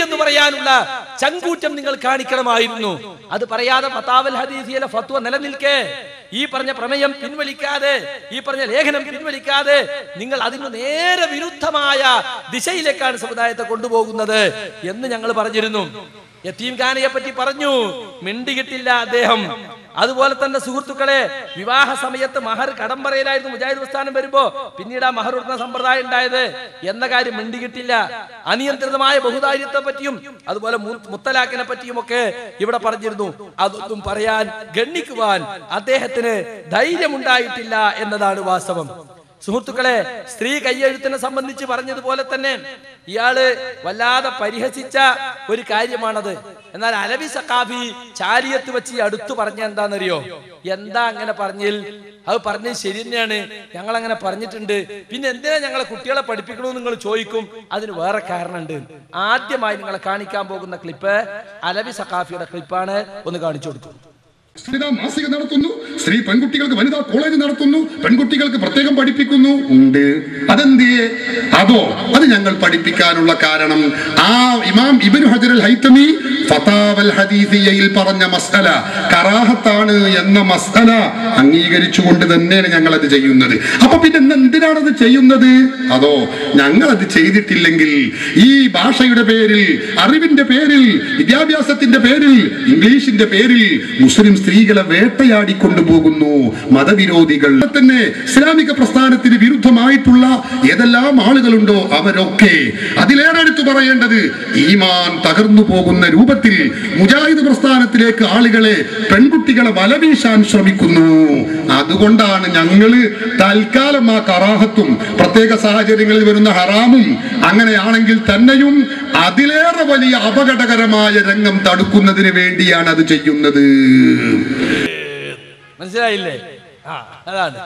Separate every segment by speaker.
Speaker 1: എന്ന് പറയാനുള്ള ചങ്കൂറ്റം നിങ്ങൾ കാണിക്കണമായിരുന്നു. അത് പറയാതെ ഫതാവൽ ഹദീസിലെ ഫത്വ നിലനിൽക്കേ ഈ പറഞ്ഞ പ്രമേയം പിൻവലിക്കാതെ, ഈ പറഞ്ഞ ലേഖനം പിൻവലിക്കാതെ നിങ്ങൾ അതിന് നേരെ വിരുദ്ധമായ ദിശയിലേക്കാണ് സമുദായത്തെ കൊണ്ടുപോകുന്നത് എന്ന് ഞങ്ങൾ പറഞ്ഞിരുന്നു. യതീംഖാനയെ പറ്റി പറഞ്ഞു, മിണ്ടികിട്ടില്ല അദ്ദേഹം. അതുപോലെ തന്നെ സുഹൃത്തുക്കളെ, വിവാഹ സമയത്ത് മഹർ കടം പറയലായിരുന്നു മുജാഹിദ് പ്രസ്ഥാനം വരുമ്പോ. പിന്നീട് ആ മഹർ കൊടുക്കുന്ന സമ്പ്രദായം ഉണ്ടായത് എന്ന കാര്യം മിണ്ടികിട്ടില്ല. അനിയന്ത്രിതമായ ബഹുദാര്യത്തെ പറ്റിയും അതുപോലെ മുത്തലാഖിനെ പറ്റിയും ഒക്കെ ഇവിടെ പറഞ്ഞിരുന്നു. അതൊന്നും പറയാൻ, ഗണ്ണിക്കുവാൻ അദ്ദേഹത്തിന് ധൈര്യമുണ്ടായിട്ടില്ല എന്നതാണ് വാസ്തവം. സുഹൃത്തുക്കളെ, സ്ത്രീ കയ്യെഴുത്തിനെ സംബന്ധിച്ച് പറഞ്ഞതുപോലെ തന്നെ ഇയാള് വല്ലാതെ പരിഹസിച്ച ഒരു കാര്യമാണത്. എന്നാൽ അലവി സഖാഫി ചാലിയത്ത് വെച്ച് അടുത്ത് പറഞ്ഞ എന്താണെന്നറിയോ? എന്താ അങ്ങനെ പറഞ്ഞിൽ? അത് പറഞ്ഞത് ശരി തന്നെയാണ്, ഞങ്ങൾ അങ്ങനെ പറഞ്ഞിട്ടുണ്ട്, പിന്നെ എന്തിനാ ഞങ്ങളെ കുട്ടികളെ പഠിപ്പിക്കണമെന്ന് നിങ്ങൾ ചോദിക്കും. അതിന് വേറെ കാരണമുണ്ട്. ആദ്യമായി നിങ്ങളെ കാണിക്കാൻ പോകുന്ന ക്ലിപ്പ് അലവി സഖാഫിയുടെ ക്ലിപ്പാണ്. ഒന്ന് കാണിച്ചു കൊടുക്കും.
Speaker 2: വനിതാ മാസിക നടത്തുന്നു, സ്ത്രീ പെൺകുട്ടികൾക്ക് വനിതാ കോളേജ് നടത്തുന്നു, പെൺകുട്ടികൾക്ക് പ്രത്യേകം പഠിപ്പിക്കുന്നു. ഉണ്ട്. അതെന്തിയെ? അതോ അത് ഞങ്ങൾ പഠിപ്പിക്കാനുള്ള കാരണം ആ ഇമാം ഇബ്നു ഹജർ അൽ ഹൈതമി ഫതാവൽ ഹദീസിയയിൽ പറഞ്ഞ മസ്അല കറാഹത്താണ് എന്ന മസ്അല അംഗീകരിച്ചുകൊണ്ട് തന്നെയാണ് ഞങ്ങൾ അത് ചെയ്യുന്നത്. അപ്പൊ പിന്നെ എന്തിനാണത് ചെയ്യുന്നത്? അതോ ഞങ്ങളത് ചെയ്തിട്ടില്ലെങ്കിൽ ഈ ഭാഷയുടെ പേരിൽ, അറിവിന്റെ പേരിൽ, വിദ്യാഭ്യാസത്തിന്റെ പേരിൽ, ഇംഗ്ലീഷിന്റെ പേരിൽ മുസ്ലിം സ്ത്രീകളെ വേട്ടയാടിക്കൊണ്ടുപോകുന്നു മതവിരോധികൾ. തന്നെ ഇസ്ലാമിക പ്രസ്ഥാനത്തിന് വിരുദ്ധമായിട്ടുള്ള ഏതെല്ലാം ആളുകളുണ്ടോ അവരൊക്കെ, അതിലേറെ എടുത്തു പറയേണ്ടത് ഈമാൻ തകർന്നു പോകുന്ന രൂപത്തിൽ മുജാഹിദ് പ്രസ്ഥാനത്തിലേക്ക് ആളുകളെ, പെൺകുട്ടികളെ വലവീശാൻ ശ്രമിക്കുന്നു. അതുകൊണ്ടാണ് ഞങ്ങള് തൽക്കാലം ആ കറാഹത്തും പ്രത്യേക സാഹചര്യങ്ങളിൽ വരുന്ന ഹറാമും അങ്ങനെയാണെങ്കിൽ തന്നെയും അതിലേറെ വലിയ അപകടകരമായ രംഗം തടുക്കുന്നതിന് വേണ്ടിയാണ് അത് ചെയ്യുന്നത്.
Speaker 1: മനസ്സിലായില്ലേ? അതാണ്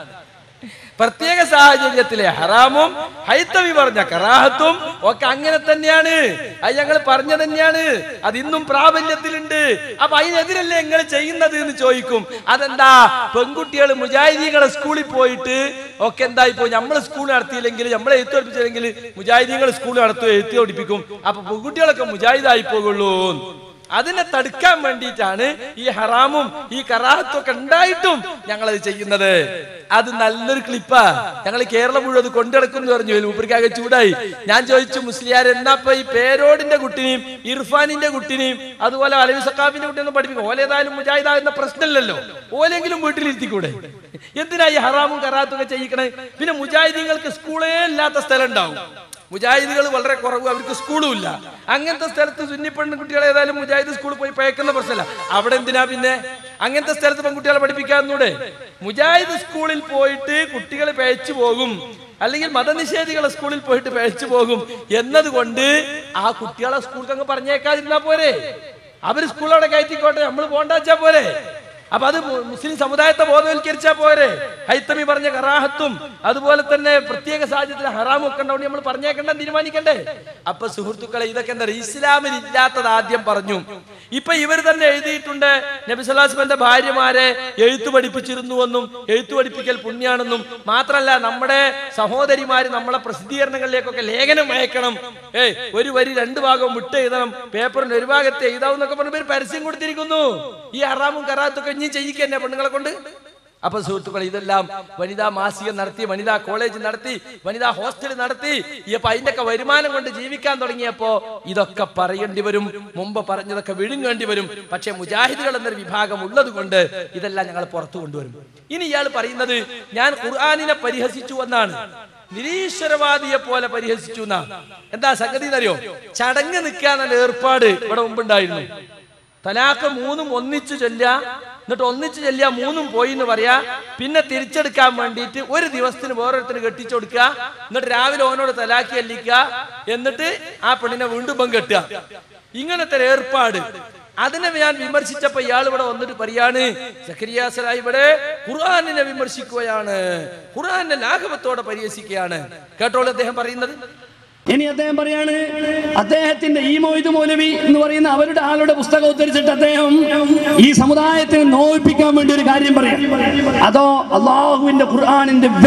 Speaker 1: പ്രത്യേക സാഹചര്യത്തിലെ ഹറാമും ഹൈതമി പറഞ്ഞ കറാഹത്തും ഒക്കെ അങ്ങനെ തന്നെയാണ്. അത് ഞങ്ങൾ പറഞ്ഞ തന്നെയാണ്. അത് ഇന്നും പ്രാബല്യത്തിലുണ്ട്. അപ്പൊ അതിനെതിരല്ലേ നിങ്ങൾ ചെയ്യുന്നത് എന്ന് ചോദിക്കും. അതെന്താ? പെൺകുട്ടികൾ മുജാഹിദീങ്ങളെ സ്കൂളിൽ പോയിട്ട് ഒക്കെ എന്തായി പോയി, നമ്മള് സ്കൂൾ നടത്തിയില്ലെങ്കിൽ, നമ്മളെ എഴുത്ത് പഠിപ്പിച്ചില്ലെങ്കിൽ മുജാഹിദീങ്ങൾ സ്കൂൾ നടത്തുകയോ എഴുത്തി പഠിപ്പിക്കും. അപ്പൊ പെൺകുട്ടികളൊക്കെ മുജാഹിദായി പോകുള്ളൂ. അതിനെ തടുക്കാൻ വേണ്ടിയിട്ടാണ് ഈ ഹറാമും ഈ കറാഹത്തും ഒക്കെ ഉണ്ടായിട്ടും ഞങ്ങളത് ചെയ്യുന്നത്. അത് നല്ലൊരു ക്ലിപ്പാ. ഞങ്ങൾ കേരളം മുഴുവൻ അത് കൊണ്ടുനടക്കുന്നു പറഞ്ഞു. മൂപ്പർക്കാകെ ചൂടായി. ഞാൻ ചോദിച്ചു, മുസ്ലിയാർ എന്നാപ്പ ഈ പേരോടിന്റെ കുട്ടിനെയും ഇർഫാനിന്റെ കുട്ടിനെയും അതുപോലെ അലവി സഖാഫിന്റെ കുട്ടിയൊന്നും പഠിപ്പിക്കും? ഓലേതായാലും മുജാഹിദാകുന്ന പ്രശ്നമില്ലല്ലോ, ഓലെങ്കിലും വീട്ടിലിരുത്തിക്കൂടെ? എന്തിനാ ഈ ഹറാമും കറാഹത്തും ഒക്കെ ചെയ്യിക്കണേ? പിന്നെ മുജാഹിദീങ്ങൾക്ക് സ്കൂളേ ഇല്ലാത്ത സ്ഥലം ഉണ്ടാവും. മുജാഹിദുകൾ വളരെ കുറവ്, അവർക്ക് സ്കൂളും ഇല്ല. അങ്ങനത്തെ സ്ഥലത്ത് സുന്നി പെൺകുട്ടികളെ ഏതായാലും മുജാഹിദ് സ്കൂളിൽ പോയി പയക്കുന്ന പ്രശ്നമല്ല. അവിടെ എന്തിനാ പിന്നെ അങ്ങനത്തെ സ്ഥലത്ത് പെൺകുട്ടികളെ പഠിപ്പിക്കാന്നൂടെ? മുജാഹിദ് സ്കൂളിൽ പോയിട്ട് കുട്ടികൾ പയച്ചു പോകും, അല്ലെങ്കിൽ മതനിഷേധികളെ സ്കൂളിൽ പോയിട്ട് പയച്ചു പോകും എന്നതുകൊണ്ട് ആ കുട്ടികളെ സ്കൂൾക്ക് അങ്ങ് പറഞ്ഞേക്കാതിരുന്നാ പോരെ? അവര് സ്കൂളവിടെ കയറ്റിക്കോട്ടെ, നമ്മൾ പോണ്ടാച്ചാ പോരെ? അപ്പൊ അത് മുസ്ലിം സമുദായത്തെ ബോധവൽക്കരിച്ചാ പോരെ? ഹൈതമി പറഞ്ഞ കറാഹത്തും അതുപോലെ തന്നെ പ്രത്യേക സാഹചര്യത്തിൽ ഹറാമും ഒക്കെ ഉണ്ടാവും, നമ്മൾ പറഞ്ഞേക്കണ്ട, തീരുമാനിക്കണ്ടേ? അപ്പൊ സുഹൃത്തുക്കളെ, ഇതൊക്കെ എന്താ? ഇസ്ലാമിൽ ഇല്ലാത്തത് ആദ്യം പറഞ്ഞു. ഇപ്പൊ ഇവർ തന്നെ എഴുതിയിട്ടുണ്ട്, നബി സല്ലല്ലാഹു അലൈഹി വസല്ലം ഭാര്യമാരെ എഴുത്തു പഠിപ്പിച്ചിരുന്നുവെന്നും എഴുത്തു പഠിപ്പിക്കൽ പുണ്യാണെന്നും. മാത്രല്ല, നമ്മുടെ സഹോദരിമാര് നമ്മളെ പ്രസിദ്ധീകരണങ്ങളിലേക്കൊക്കെ ലേഖനം അയക്കണം, ഒരു വരി 2 ഭാഗവും വിട്ട് എഴുതണം, പേപ്പറിന് ഒരു ഭാഗത്ത് എഴുതാവുന്നൊക്കെ പറഞ്ഞ പരസ്യം കൊടുത്തിരിക്കുന്നു. ഈ ഹറാമും കറാഹത്തൊക്കെ ഇനി ചെയ്യിക്കന്നെ പെണ്ണുങ്ങളെ കൊണ്ട്. അപ്പൊ സുഹൃത്തുക്കൾ, ഇതെല്ലാം വനിതാ മാസിക നടത്തി, വനിതാ കോളേജ് നടത്തി, വനിതാ ഹോസ്റ്റൽ നടത്തി, ഇപ്പൊ അതിന്റെയൊക്കെ വരുമാനം കൊണ്ട് ജീവിക്കാൻ തുടങ്ങിയപ്പോ ഇതൊക്കെ പറയേണ്ടി വരും. മുമ്പ് പറഞ്ഞതൊക്കെ വിഴുങ്ങേണ്ടി വരും. പക്ഷെ മുജാഹിദുകൾ എന്നൊരു വിഭാഗം ഉള്ളത് കൊണ്ട് ഇതെല്ലാം ഞങ്ങൾ പുറത്തു കൊണ്ടുവരും. ഇനി ഇയാൾ പറയുന്നത് ഞാൻ ഖുർആനിനെ പരിഹസിച്ചു എന്നാണ്, നിരീശ്വരവാദിയെ പോലെ പരിഹസിച്ചു എന്നാ. എന്താ സംഗതി എന്നറിയോ? ചടങ്ങ് നിൽക്കാന്നുള്ള ഏർപ്പാട് ഇവിടെ മുമ്പുണ്ടായിരുന്നു. തലാഖ് 3 ഒന്നിച്ചു ചൊല്ലുക, എന്നിട്ട് ഒന്നിച്ചു ചൊല്ലുക 3 പോയി എന്ന് പറയാ, പിന്നെ തിരിച്ചെടുക്കാൻ വേണ്ടിയിട്ട് ഒരു ദിവസത്തിന് വേറൊരുത്തിന് കെട്ടിച്ചു കൊടുക്കുക, എന്നിട്ട് രാവിലെ ഓനോട് തലാഖ് ചൊല്ലിക്കുക, എന്നിട്ട് ആ പെണ്ണിനെ വീണ്ടും കെട്ടുക. ഇങ്ങനത്തെ ഏർപ്പാട് അതിനെ ഞാൻ വിമർശിച്ചപ്പോ ഇയാൾ ഇവിടെ വന്നിട്ട് പറയാണ്, സക്കരിയ സലാഹി ഇവിടെ ഖുർആനിനെ വിമർശിക്കുകയാണ്, ഖുർആനിനെ ലാഘവത്തോടെ പരിഹസിക്കുകയാണ്. കേട്ടോളൂ അദ്ദേഹം പറയുന്നത്.
Speaker 3: ഇനി അദ്ദേഹം പറയാണ്, അദ്ദേഹത്തിന്റെ ഈ മൊയ്ത് മൗലവി എന്ന് പറയുന്ന അവരുടെ ആളുടെ പുസ്തകം ഉദ്ധരിച്ചിട്ട് അദ്ദേഹം ഈ സമുദായത്തിനെ നോവിപ്പിക്കാൻ വേണ്ടി ഒരു കാര്യം പറയാം. അതോ അള്ളാഹുവിന്റെ ഖുർആനിന്റെ വ്യക്തമായ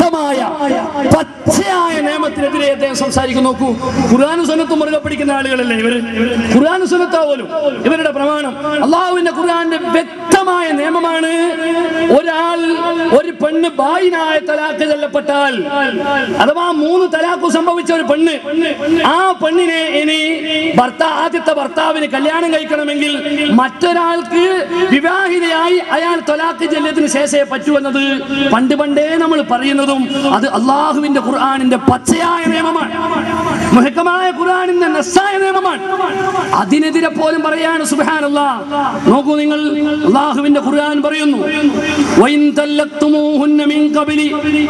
Speaker 3: വ്യക്തമായ പച്ചയായ നിയമത്തിനെതിരെ അദ്ദേഹം സംസാരിക്കും. നോക്കൂ, ഖുർആനും സുന്നത്തും മുറുകെ പിടിക്കുന്ന ആളുകളല്ലേ ഇവര്. ഖുർആനും സുന്നത്താ പോലും ഇവരുടെ പ്രമാണം. അള്ളാഹുവിന്റെ ഖുർആന്റെ വ്യക്തമായ നിയമമാണ്, ഒരു പെണ്ണ് ബായിനായ തലാഖ് ചൊല്ലപ്പെട്ടാൽ, അഥവാ 3 തലാഖ് സംഭവിച്ച ഒരു പെണ്ണ്, ആ പെണ്ണിനെ ഇനി ആദ്യത്തെ ഭർത്താവിന് കല്യാണം കഴിക്കണമെങ്കിൽ മറ്റൊരാൾക്ക് വിവാഹിതയായി അയാൾ തലാഖ് ചൊല്ലിയതിനു ശേഷമേ പറ്റൂ എന്നത് പണ്ടേ നമ്മൾ പറയുന്നതും അത് അള്ളാഹുവിന്റെ ഖുർആനിന്റെ പച്ചയായ നിയമമാണ്, മുഹക്കമായ ഖുർആനിന്റെ നസ്സായ നിയമമാണ്. അതിനെതിരെ പോലും പറയാണ് സുബ്ഹാനല്ലാഹ്. നോക്കൂ നിങ്ങൾ, അള്ളാഹുവിന്റെ ഖുർആൻ പറയുന്നു, വഇൻ തല്ലഖ്തുമൂഹുന്ന മിൻ ഖബ്ലി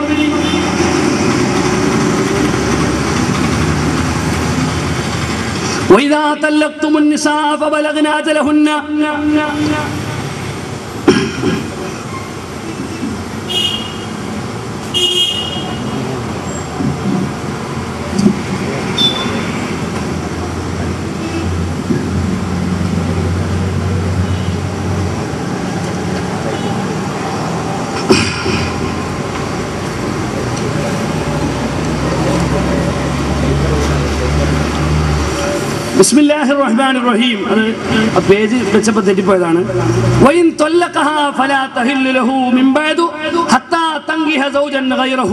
Speaker 3: وإذا طلقتم النساء فبلغن أجلهن ബിസ്മില്ലാഹിർ റഹ്മാനിർ റഹീം. അത് പേജ് വെച്ചപ്പോൾ തെറ്റിപ്പോയതാണ്. വഇൻ തല്ലഖഹാ ഫലാ തഹില്ലു ലഹു മിൻ ബഅദു ഹത്താ തൻകിഹ സൗജൻ ഗൈറഹു.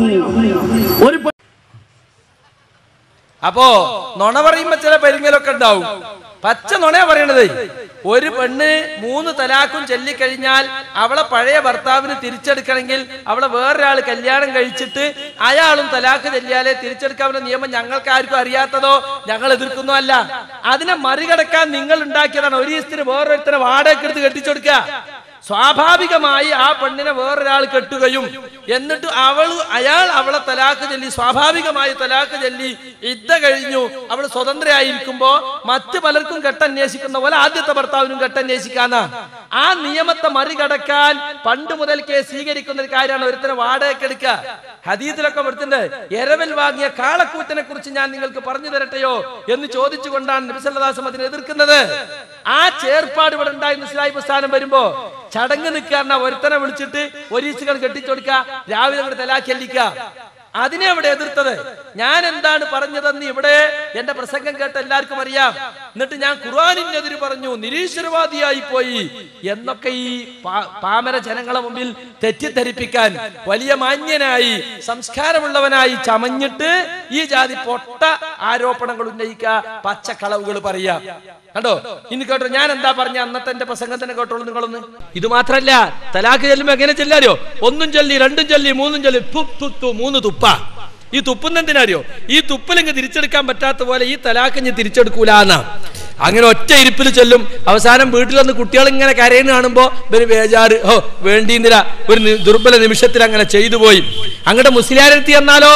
Speaker 1: അപ്പോ നുണ പറയുമ്പോ ചില പെരുങ്ങലൊക്കെ ഉണ്ടാവും. പച്ച നുണയാ പറയണത്. ഒരു പെണ്ണ് 3 തലാഖും ചൊല്ലിക്കഴിഞ്ഞാൽ അവളെ പഴയ ഭർത്താവിന് തിരിച്ചെടുക്കണമെങ്കിൽ അവളെ വേറൊരാൾ കല്യാണം കഴിച്ചിട്ട് അയാളും തലാഖ് ചൊല്ലിയാലേ തിരിച്ചെടുക്കാവുന്ന നിയമം ഞങ്ങൾക്ക് ആർക്കും അറിയാത്തതോ ഞങ്ങൾ എതിർക്കുന്നോ അല്ല. അതിനെ മറികടക്കാൻ നിങ്ങൾ ഉണ്ടാക്കിയതാണ്. ഒരു ദിവസത്തിന് വേറൊരുത്തരെ വാടകയ്ക്ക് എടുത്ത് കെട്ടിച്ചെടുക്കുക. സ്വാഭാവികമായി ആ പെണ്ണിനെ വേറൊരാൾ കെട്ടുകയും എന്നിട്ട് അയാൾ അവളെ തലാഖ് ചൊല്ലി, സ്വാഭാവികമായി തലാഖ് ചൊല്ലി ഇദ്ദ കഴിഞ്ഞു അവൾ സ്വതന്ത്രയായിരിക്കുമ്പോ മറ്റു പലർക്കും കെട്ടന്വേഷിക്കുന്ന പോലെ ആദ്യത്തെ ഭർത്താവിനും കെട്ടന്വേഷിക്കാന്ന ആ നിയമത്തെ മറികടക്കാൻ പണ്ട് മുതൽക്കേ സ്വീകരിക്കുന്ന ഒരു കാര്യമാണ് ഒരുത്തനെ വാടകയ്ക്കെടുക്കുക. ഹദീസിലൊക്കെ വരുത്തുണ്ട്, എരവൽ വാങ്ങിയ കാളക്കൂത്തിനെ കുറിച്ച് ഞാൻ നിങ്ങൾക്ക് പറഞ്ഞു തരട്ടെയോ എന്ന് ചോദിച്ചുകൊണ്ടാണ് നബി സല്ലല്ലാഹു അലൈഹി വസല്ലം അതിനെ എതിർക്കുന്നത്. ആ ചേർപ്പാട് ഇവിടെ ഉണ്ടായി. ഇസ്ലാഹി പ്രസ്ഥാനം വരുമ്പോ ചടങ്ങ് നിൽക്കാറിന ഒരുത്തനെ വിളിച്ചിട്ട് ഒരീസുകൾ കെട്ടിച്ചൊടുക്ക, രാവിലെ അങ്ങോട്ട് തലാഖല്ലിക്ക, അതിനെ അവിടെ എതിർത്തത്. ഞാൻ എന്താണ് പറഞ്ഞതെന്ന് ഇവിടെ എന്റെ പ്രസംഗം കേട്ട എല്ലാവർക്കും അറിയാം. എന്നിട്ട് ഞാൻ ഖുർആനിനെതിരെ പറഞ്ഞു, നിരീശ്വരവാദിയായി പോയി എന്നൊക്കെ ഈ പാമര ജനങ്ങളെ മുമ്പിൽ തെറ്റിദ്ധരിപ്പിക്കാൻ വലിയ മാന്യനായി സംസ്കാരമുള്ളവനായി ചമഞ്ഞിട്ട് ഈ ജാതി പൊട്ട ആരോപണങ്ങൾ ഉന്നയിക്കുക, പച്ചക്കളവുകൾ പറയാ. കണ്ടോ, ഇനി കേട്ടോ ഞാൻ എന്താ പറഞ്ഞ അന്നത്തെ എന്റെ പ്രസംഗത്തിനെ കേട്ടോളൂ നിങ്ങളൊന്ന്. ഇത് മാത്രല്ല, തലാഖ് ചെല്ലുമ്പോ എങ്ങനെ ചെല്ലാറിയോ? 1 ചൊല്ലി 2 ചൊല്ലി 3 ചൊല്ലി 3 തുപ്പ. ഈ തുപ്പുന്നെന്തിനാറിയോ? ഈ തുപ്പലിങ്ങ് തിരിച്ചെടുക്കാൻ പറ്റാത്ത പോലെ ഈ തലാഖ് ഞാൻ തിരിച്ചെടുക്കൂലെന്നാ. അങ്ങനെ ഒറ്റ ഇരിപ്പിൽ ചെല്ലും. അവസാനം വീട്ടിൽ വന്ന് കുട്ടികൾ ഇങ്ങനെ കരയുന്ന കാണുമ്പോ ഒരു ബേജാറ്, വേണ്ടിയിരുന്നില്ല, ഒരു ദുർബല നിമിഷത്തിൽ അങ്ങനെ ചെയ്തു പോയി. അങ്ങോട്ട് മുസ്ലിയാരെത്തി എന്നാലോ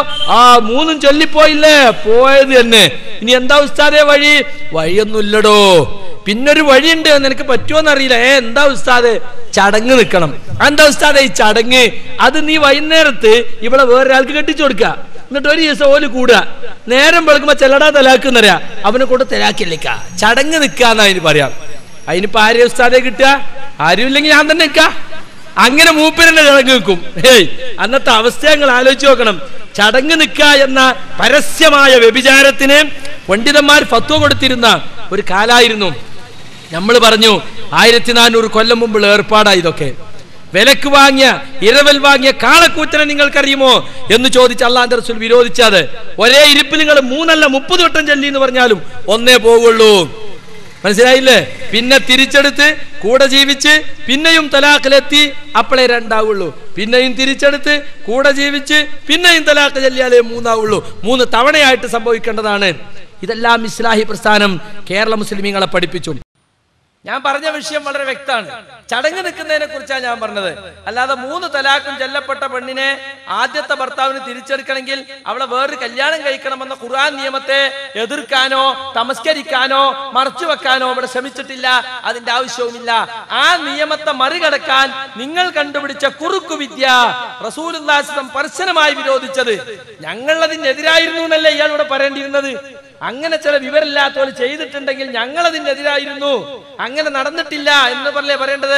Speaker 1: 3 ചൊല്ലിപ്പോയില്ലേ, പോയത് തന്നെ. ഇനി എന്താ ഉസ്താദേ വഴിയൊന്നുമില്ലടോ. പിന്നൊരു വഴിയുണ്ട്, നിനക്ക് പറ്റുമോന്നറിയില്ല. എന്താ ഉസ്താദ്? ചടങ്ങ് നിൽക്കണം. എന്താ ഉസ്താദേ ഈ ചടങ്ങ്? അത് നീ വൈകുന്നേരത്ത് ഇവിടെ വേറൊരാൾക്ക് കെട്ടിച്ചു കൊടുക്ക, എന്നിട്ട് ഒരു ദിവസം ഓല് കൂടുക, നേരം വെളുക്കുമ്പോ ചെല്ലടാ തലാക്ക് എന്നറിയാ, അവനെ കൊണ്ട് തലാക്കില്ലിക്ക, ചടങ്ങ് നിൽക്കാന്ന് അതിന് പറയാം. അതിനിപ്പോ ആരെയും ഉസ്താദെ കിട്ടുക? ആരും ഇല്ലെങ്കിൽ ഞാൻ തന്നെ നിൽക്ക. അങ്ങനെ മൂപ്പരന്റെ ചടങ്ങ് നിൽക്കും. അന്നത്തെ അവസ്ഥ ഞങ്ങൾ ആലോചിച്ച് നോക്കണം. ചടങ്ങ് നിൽക്ക എന്ന പരസ്യമായ വ്യഭിചാരത്തിന് പണ്ഡിതന്മാർ ഫത്വ കൊടുത്തിരുന്ന ഒരു കാലായിരുന്നു. നമ്മൾ പറഞ്ഞു 1400 കൊല്ലം മുമ്പുള്ള ഏർപ്പാടാ ഇതൊക്കെ. വിലക്ക് വാങ്ങിയ ഇരവൽ വാങ്ങിയ കാളക്കൂറ്റനെ നിങ്ങൾക്കറിയുമോ എന്ന് ചോദിച്ച് അല്ലാഹുവിന്റെ റസൂൽ വിരോധിച്ചത്. ഒരേ ഇരിപ്പിൽ നിങ്ങൾ 3 അല്ല 30 വട്ടം ചൊല്ലി എന്ന് പറഞ്ഞാലും ഒന്നേ പോവുള്ളൂ. മനസ്സിലായില്ലേ? പിന്നെ തിരിച്ചെടുത്ത് കൂടെ ജീവിച്ച് പിന്നെയും തലാഖിലെത്തി അപ്പോഴേ 2 ആവുള്ളൂ. പിന്നെയും തിരിച്ചെടുത്ത് കൂടെ ജീവിച്ച് പിന്നെയും തലാഖ് ചൊല്ലിയാലേ 3 ആവുള്ളൂ. 3 തവണയായിട്ട് സംഭവിക്കേണ്ടതാണ്. ഇതെല്ലാം ഇസ്ലാഹി പ്രസ്ഥാനം കേരള മുസ്ലിമീങ്ങളെ പഠിപ്പിച്ചു. ഞാൻ പറഞ്ഞ വിഷയം വളരെ വ്യക്തമാണ്. ചടങ്ങ് നിൽക്കുന്നതിനെ കുറിച്ചാണ് ഞാൻ പറഞ്ഞത്. അല്ലാതെ 3 തലാഖും ചൊല്ലപ്പെട്ട പെണ്ണിനെ ആദ്യത്തെ ഭർത്താവിന് തിരിച്ചെടുക്കണമെങ്കിൽ അവളെ വേറൊരു കല്യാണം കഴിക്കണമെന്ന ഖുർആൻ നിയമത്തെ എതിർക്കാനോ തമസ്കരിക്കാനോ മറച്ചു വെക്കാനോ ഇവിടെ ശ്രമിച്ചിട്ടില്ല. അതിന്റെ ആവശ്യവുമില്ല. ആ നിയമത്തെ മറികടക്കാൻ നിങ്ങൾ കണ്ടുപിടിച്ച കുറുക്കു വിദ്യ റസൂലുള്ളാഹി സ്വല്ലല്ലാഹു അലൈഹി വസല്ലം പരസ്യമായി വിരോധിച്ചത്. ഞങ്ങൾ അതിനെതിരായിരുന്നു എന്നല്ലേ ഇയാൾ ഇവിടെ പറയേണ്ടിയിരുന്നത്. അങ്ങനെ ചില വിവരമില്ലാത്തവർ ചെയ്തിട്ടുണ്ടെങ്കിൽ ഞങ്ങൾ അതിനെതിരായിരുന്നു, അങ്ങനെ നടന്നിട്ടില്ല എന്ന് പറയണ്ടത്.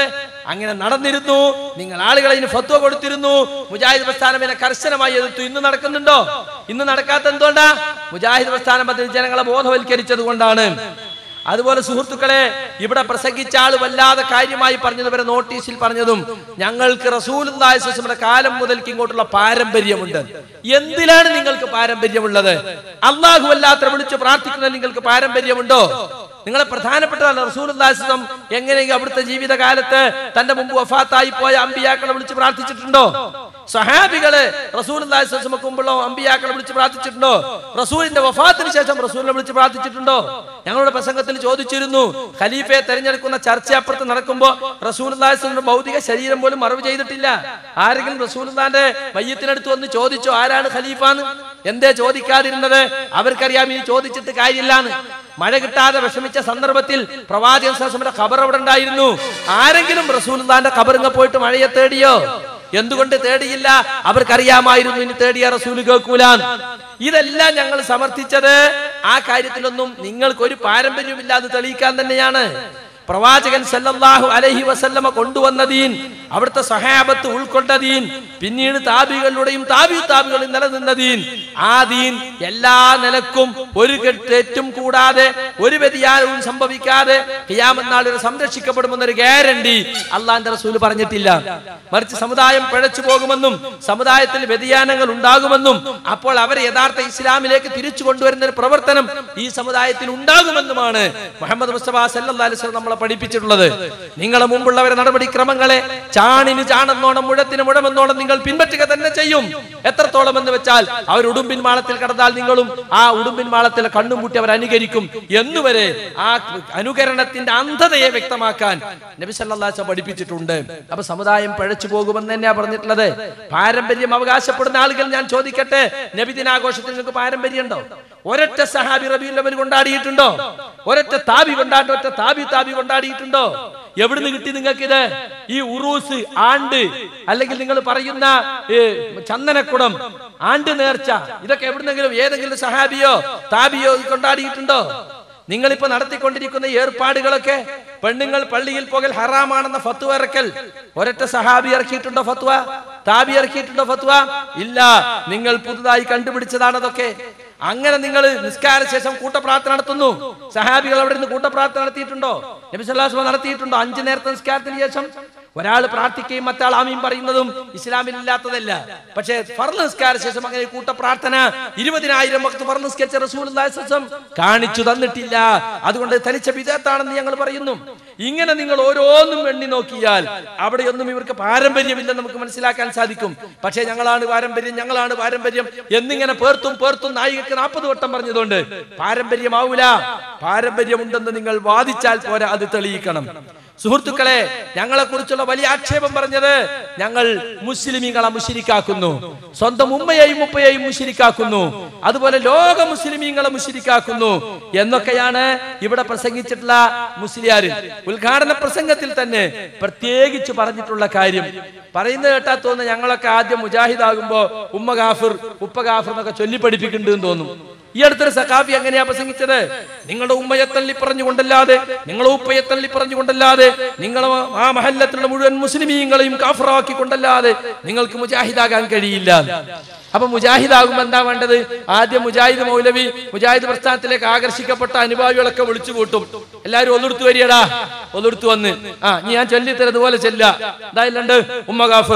Speaker 1: അങ്ങനെ നടന്നിരുന്നു. നിങ്ങൾ ആളുകളെ ഇതിന് ഫത്വ കൊടുത്തിരുന്നു. മുജാഹിദ് പ്രസ്ഥാനം ഇതിനെ കർശനമായി എതിർത്തു. ഇന്ന് നടക്കുന്നുണ്ടോ? ഇന്ന് നടക്കാത്ത എന്തുകൊണ്ടാ? മുജാഹിദ് പ്രസ്ഥാനം അതിൽ ജനങ്ങളെ ബോധവൽക്കരിച്ചത് കൊണ്ടാണ്. അതുപോലെ സുഹൃത്തുക്കളെ, ഇവിടെ പ്രസംഗിച്ച ആൾ വല്ലാതെ കാര്യമായി പറഞ്ഞത് വരെ നോട്ടീസിൽ പറഞ്ഞതും ഞങ്ങൾക്ക് റസൂലുള്ളാഹി സ്വല്ലല്ലാഹു അലൈഹി വസല്ലമയുടെ കാലം മുതൽക്ക് ഇങ്ങോട്ടുള്ള പാരമ്പര്യമുണ്ട്. എന്തിലാണ് നിങ്ങൾക്ക് പാരമ്പര്യമുള്ളത്? അല്ലാഹു അല്ലാത്ത വിളിച്ച് പ്രാർത്ഥിക്കുന്നതിൽ നിങ്ങൾക്ക് പാരമ്പര്യമുണ്ടോ? നിങ്ങളെ പ്രധാനപ്പെട്ടതല്ല റസൂലുള്ളാഹി സ്വല്ലല്ലാഹു അലൈഹി വസല്ലം എങ്ങനെയെങ്കിലും അവിടുത്തെ ജീവിതകാലത്ത് തന്റെ മുമ്പ് വഫാത്തായി പോയ അമ്പിയാക്കളെ വിളിച്ച് പ്രാർത്ഥിച്ചിട്ടുണ്ടോ? സഹാബികള് റസൂലുള്ളാഹി സ്വല്ലല്ലാഹു അലൈഹി വസല്ലം മുമ്പുള്ള അമ്പിയാക്കളെ വിളിച്ച് പ്രാർത്ഥിച്ചിട്ടുണ്ടോ? റസൂലിന്റെ വഫാത്തിന് ശേഷം റസൂലിനെ വിളിച്ച് പ്രാർത്ഥിച്ചിട്ടുണ്ടോ? ഞങ്ങളുടെ പ്രസംഗത്തിൽ ചോദിച്ചിരുന്നു, ഖലീഫയെ തെരഞ്ഞെടുക്കുന്ന ചർച്ച അപ്പുറത്ത് നടക്കുമ്പോൾ റസൂലുള്ളാഹി സ്വല്ലല്ലാഹു അലൈഹി വസല്ലം ഭൗതിക ശരീരം പോലും മറവ് ചെയ്തിട്ടില്ല. ആരെങ്കിലും റസൂലുള്ളാഹിന്റെ മയ്യത്തിനടുത്ത് വന്ന് ചോദിച്ചോ ആരാണ് ഖലീഫാന്ന്? എന്തേ ചോദിക്കാതിരുന്നത്? അവർക്കറിയാം ഇനി ചോദിച്ചിട്ട് കാര്യമില്ലാന്ന്. മഴ കിട്ടാതെ വിഷമിച്ച സന്ദർഭത്തിൽ പ്രവാചകൻ സ്വല്ലല്ലാഹു അലൈഹി വസല്ലം ഖബർ അവിടെ ഉണ്ടായിരുന്നു. ആരെങ്കിലും റസൂലുള്ളാഹിന്റെ ഖബറിങ്ങ പോയിട്ട് മഴയെ തേടിയോ? എന്തുകൊണ്ട് തേടിയില്ല? അവർക്കറിയാമായിരുന്നു ഇനി തേടിയ റസൂൽ കേൾക്കൂലാൻ. ഇതെല്ലാം ഞങ്ങൾ സമർത്ഥിച്ചത് ആ കാര്യത്തിലൊന്നും നിങ്ങൾക്കൊരു പാരമ്പര്യമില്ലാതെ തെളിയിക്കാൻ തന്നെയാണ്. പ്രവാചകൻ സല്ലല്ലാഹു അലൈഹി വസല്ലമ കൊണ്ടുവന്ന ദീൻ, അവിടുത്തെ സഹാബത്ത് ഉൾക്കൊണ്ട ദീൻ, പിന്നീട് താബികളുടെയും താബികളുടെയും നിലനിന്ന ദീൻ, ആ ദീൻ എല്ലാ നിലക്കും ഒരു തെറ്റും കൂടാതെ ഒരു വ്യതിയാനവും സംഭവിക്കാതെ ഖിയാമത്ത് നാൾ വരെ സംരക്ഷിക്കപ്പെടുമെന്നൊരു ഗ്യാരണ്ടി അള്ളാഹുവിന്റെ റസൂൽ പറഞ്ഞിട്ടില്ല. മറിച്ച് സമുദായം പിഴച്ചു പോകുമെന്നും സമുദായത്തിൽ വ്യതിയാനങ്ങൾ ഉണ്ടാകുമെന്നും അപ്പോൾ അവരെ യഥാർത്ഥ ഇസ്ലാമിലേക്ക് തിരിച്ചു കൊണ്ടുവരുന്ന ഒരു പ്രവർത്തനം ഈ സമുദായത്തിൽ ഉണ്ടാകുമെന്നുമാണ് മുഹമ്മദ് മുസ്തഫ സല്ലല്ലാഹു അലൈഹി വസല്ലം നമ്മളെ പഠിപ്പിച്ചിട്ടുള്ളത്. നിങ്ങളെ മുമ്പുള്ളവരെ നടപടിക്രമങ്ങളെ ചാണിന് ചാണെന്നോണം മുഴത്തിന് മുഴമെന്നോണം നിങ്ങൾ പിൻപറ്റുക തന്നെ ചെയ്യും. എത്രത്തോളം എന്ന് വെച്ചാൽ അവർ ഉടുമ്പിൻ മാളത്തിൽ കടന്നാൽ നിങ്ങളും ആ ഉടുമ്പിൻ മാളത്തിലെ കണ്ണും പൂട്ടി അവർ അനുകരിക്കും എന്നുവരെ ആ അനുകരണത്തിന്റെ അന്ധതയെ വ്യക്തമാക്കാൻ നബി സല്ലല്ലാഹു അലൈഹി വസല്ലം പഠിപ്പിച്ചിട്ടുണ്ട്. അപ്പൊ സമുദായം പിഴച്ചു പോകുമെന്ന് തന്നെയാ പറഞ്ഞിട്ടുള്ളത്. പാരമ്പര്യം അവകാശപ്പെടുന്ന ആളുകൾ ഞാൻ ചോദിക്കട്ടെ, നബിദിനാഘോഷത്തിൽ നിങ്ങൾക്ക് പാരമ്പര്യം ഉണ്ടോ? ഒരൊറ്റ സഹാബി റബീഉൽ അവ്വൽ കൊണ്ടാടിയിട്ടുണ്ടോ? ഒരൊറ്റ താബി കൊണ്ടാടിയിട്ടുണ്ടോ? എവിടുന്ന് കിട്ടി നിങ്ങൾക്കിത്? ഈ ഉറൂസ്, ആണ്ട്, അല്ലെങ്കിൽ നിങ്ങൾ പറയുന്ന ചന്ദനക്കുടം, ആണ്ട് നേർച്ച, ഇതൊക്കെ എവിടുന്നെങ്കിലും ഏതെങ്കിലും സഹാബിയോ താബിയോ കൊണ്ടാടിയിട്ടുണ്ടോ? നിങ്ങളിപ്പോ നടത്തിക്കൊണ്ടിരിക്കുന്ന ഏർപ്പാടുകളൊക്കെ പെണ്ണുങ്ങൾ പള്ളിയിൽ പോകൽ ഹറാമാണെന്ന ഫത്വ ഇറക്കൽ ഒരൊറ്റ സഹാബി ഇറക്കിയിട്ടുണ്ടോ ഫത്വ? താബി ഇറക്കിയിട്ടുണ്ടോ ഫത്വ? ഇല്ല. നിങ്ങൾ പുതുതായി കണ്ടുപിടിച്ചതാണ് അതൊക്കെ. അങ്ങനെ നിങ്ങൾ നിസ്കാര ശേഷം കൂട്ടപ്രാർത്ഥന നടത്തുന്നു. സഹാബികൾ അവിടെ നിന്ന് കൂട്ടപ്രാർത്ഥന നടത്തിയിട്ടുണ്ടോ? നബി സല്ലല്ലാഹു അലൈഹി വസല്ലം നടത്തിയിട്ടുണ്ടോ? 5 നേരത്തെ നിസ്കാരത്തിന് ശേഷം ഒരാൾ പ്രാർത്ഥിക്കുകയും മറ്റാൾ ആമീൻ പറയുന്നതും ഇസ്ലാമിൽ ഇല്ലാത്തതല്ല. പക്ഷേ ഫർള് നിസ്കാര ശേഷം അങ്ങനെ കൂട്ടപ്രാർത്ഥന 20,000 വഖ്ത് ഫർള് നിസ്കരിച്ച റസൂലുള്ളാഹി സ്വല്ലല്ലാഹു അലൈഹി വസല്ലം കാണിച്ചു തന്നിട്ടില്ല. അതുകൊണ്ട് തനിച്ച ബിദഅത്താണെന്ന് ഞങ്ങൾ പറയുന്നു. ഇങ്ങനെ നിങ്ങൾ ഓരോന്നും എണ്ണി നോക്കിയാൽ അവിടെയൊന്നും ഇവർക്ക് പാരമ്പര്യമില്ലെന്ന് നമുക്ക് മനസ്സിലാക്കാൻ സാധിക്കും. പക്ഷേ ഞങ്ങളാണ് പാരമ്പര്യം എന്നിങ്ങനെ പേർത്തും നായികക്ക് 40 വട്ടം പറഞ്ഞതുകൊണ്ട് പാരമ്പര്യമാവൂല. പാരമ്പര്യമുണ്ടെന്ന് നിങ്ങൾ വാദിച്ചാൽ പോരാ, അത് തെളിയിക്കണം. സുഹൃത്തുക്കളെ, ഞങ്ങളെ കുറിച്ചുള്ള വലിയ ആക്ഷേപം പറഞ്ഞത് ഞങ്ങൾ മുസ്ലിമീങ്ങളെ മുശ്രിക്കാക്കുന്നു, സ്വന്തം ഉമ്മയെയും ഉപ്പയെയും മുശ്രിക്കാക്കുന്നു, അതുപോലെ ലോക മുസ്ലിമീങ്ങളെ മുശ്രിക്കാക്കുന്നു എന്നൊക്കെയാണ് ഇവിടെ പ്രസംഗിച്ചിട്ടുള്ള മുസ്ലിയാർ. ഉദ്ഘാടന പ്രസംഗത്തിൽ തന്നെ പ്രത്യേകിച്ച് പറഞ്ഞിട്ടുള്ള കാര്യം പറയുന്നത് കേട്ടാ തോന്നുന്നു ഞങ്ങളൊക്കെ ആദ്യം മുജാഹിദാകുമ്പോ ഉമ്മ ഗാഫിർ ഉപ്പ ഗാഫിർ എന്നൊക്കെ ചൊല്ലി പഠിപ്പിക്കുന്നുണ്ടെന്ന് തോന്നും. ഈ അടുത്തൊരു സഖാഫി എങ്ങനെയാ പ്രസംഗിച്ചത്? നിങ്ങളുടെ ഉമ്മയെ തള്ളി പറഞ്ഞുകൊണ്ടല്ലാതെ, നിങ്ങളുടെ ഉപ്പയെ തള്ളി പറഞ്ഞുകൊണ്ടല്ലാതെ, നിങ്ങളെ ആ മഹല്ലത്തിലുള്ള മുഴുവൻ മുസ്ലിമീങ്ങളെയും കാഫിറാക്കി കൊണ്ടല്ലാതെ നിങ്ങൾക്ക് മുജാഹിദാകാൻ കഴിയില്ല. അപ്പൊ മുജാഹിദാകുമ്പോ എന്താ വേണ്ടത്? ആദ്യം മുജാഹിദ് മൗലവി മുജാഹിദ് പ്രസ്ഥാനത്തിലേക്ക് ആകർഷിക്കപ്പെട്ട അനുഭാവികളൊക്കെ വിളിച്ചു കൂട്ടും. എല്ലാരും ഒന്നെടുത്ത് വരികടാ, ഒന്നെടുത്ത് വന്ന് ഞാൻ ചൊല്ലിത്തരതുപോലെ ചെല്ല. എന്തായാലുണ്ട് ഉമ്മ ഗാഫിർ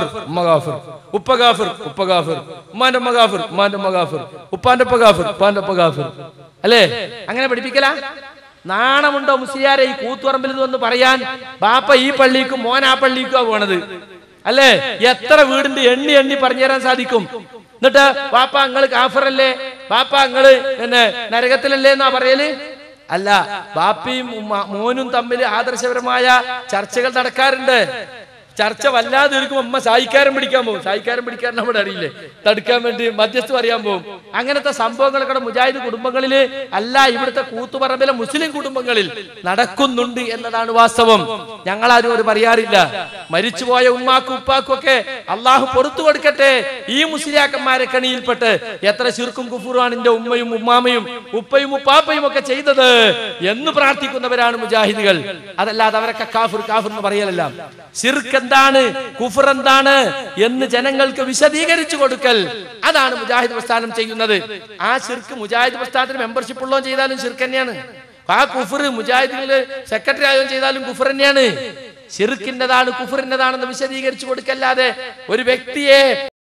Speaker 1: ഉപ്പ ഗാഫിർ ഉമ്മാന്റെ ഉമ്മ ഗാഫിർ ഉപ്പാന്റെ ഉപ്പ ഗാഫിർ അല്ലേ? അങ്ങനെ പഠിപ്പിക്കല? നാണമുണ്ടോ മുസ്ലിയാരെ ഈ കൂത്തുപറമ്പിൽ വന്ന് പറയാൻ? ബാപ്പ ഈ പള്ളിക്കും മോൻ ആ പള്ളിക്കുവാ പോണത് അല്ലേ? എത്ര വീടുണ്ട് എണ്ണി പറഞ്ഞു തരാൻ സാധിക്കും. എന്നിട്ട് ബാപ്പ അങ്ങള് കാഫിറല്ലേ, ബാപ്പ അങ്ങള് നരകത്തിലല്ലേ എന്നാ പറയല്? അല്ല, ബാപ്പയും മോനും തമ്മിൽ ആദർശപരമായ ചർച്ചകൾ നടക്കാറുണ്ട്. ചർച്ച വല്ലാതെ ഒരുക്കും അമ്മ സായിക്കാരൻ പിടിക്കാൻ പോകും. സായിക്കാരൻ പിടിക്കാൻ നമ്മുടെ അറിയില്ലേ, തടുക്കാൻ വേണ്ടി മധ്യസ്ഥ പറയാൻ പോകും. അങ്ങനത്തെ സംഭവങ്ങളൊക്കെ മുജാഹിദ് കുടുംബങ്ങളില് അല്ല, ഇവിടുത്തെ കൂത്തുപറമ്പിലെ മുസ്ലിം കുടുംബങ്ങളിൽ നടക്കുന്നുണ്ട് എന്നതാണ് വാസ്തവം. ഞങ്ങളാരും ഒരു പറയാറില്ല. മരിച്ചുപോയ ഉമ്മാക്കും ഉപ്പാക്കും ഒക്കെ അള്ളാഹു പൊറത്തു കൊടുക്കട്ടെ. ഈ മുസ്ലിയാക്കന്മാരെ കണിയിൽപ്പെട്ട് എത്ര ശിർക്കും കുഫറുമാണ് എന്റെ ഉമ്മയും ഉമ്മാമയും ഉപ്പയും ഉപ്പാപ്പയും ഒക്കെ ചെയ്തത് എന്ന് പ്രാർത്ഥിക്കുന്നവരാണ് മുജാഹിദുകൾ. അതല്ലാതെ അവരൊക്കെ കാഫിർ കാഫിർ എന്ന് പറയലല്ല. ശിർക്ക് എന്താണ്, കുഫർ എന്താണ് എന്ന് ജനങ്ങൾക്ക് വിശദീകരിച്ചു കൊടുക്കൽ, അതാണ് മുജാഹിദ് പ്രസ്ഥാനം ചെയ്യുന്നത്. ആ ശിർക്ക് മുജാഹിദ് പ്രസ്ഥാനത്തിന് മെമ്പർഷിപ്പ് ഉള്ളോ ചെയ്താലും ശിർക്ക് തന്നെയാണ്. ആ കുഫർ മുജാഹിദില് സെക്രട്ടറി ആയോ ചെയ്താലും കുഫർ തന്നെയാണ്. ശിർക്കിൻ്റെതാണ് കുഫറിൻ്റെതാണെന്ന് വിശദീകരിച്ചു കൊടുക്കല്ലാതെ ഒരു വ്യക്തിയെ